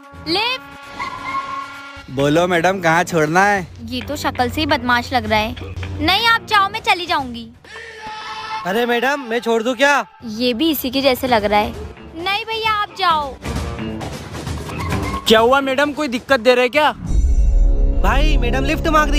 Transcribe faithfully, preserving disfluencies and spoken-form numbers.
Lift. बोलो madam, कहाँ छोड़ना है? ये तो शक्ल से ही बदमाश लग रहा है। नहीं आप जाओ, मैं चली जाऊंगी। अरे मैडम, मैं छोड़ दूं क्या? ये भी इसी के जैसे लग रहा है। नहीं भैया आप जाओ। क्या हुआ मैडम, कोई दिक्कत दे रहे क्या? भाई मैडम लिफ्ट मांग रही